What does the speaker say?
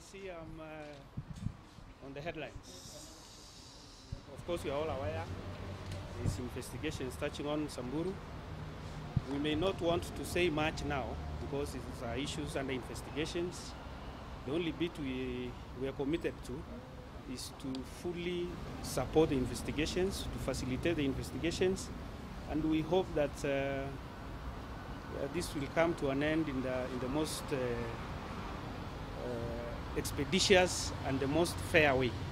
can see I'm on the headlines. Of course, we are all aware these investigations touching on Samburu. We may not want to say much now because it's issues under investigations. The only bit we are committed to is to fully support the investigations, to facilitate the investigations, and we hope that this will come to an end in the most expeditious and the most fair way.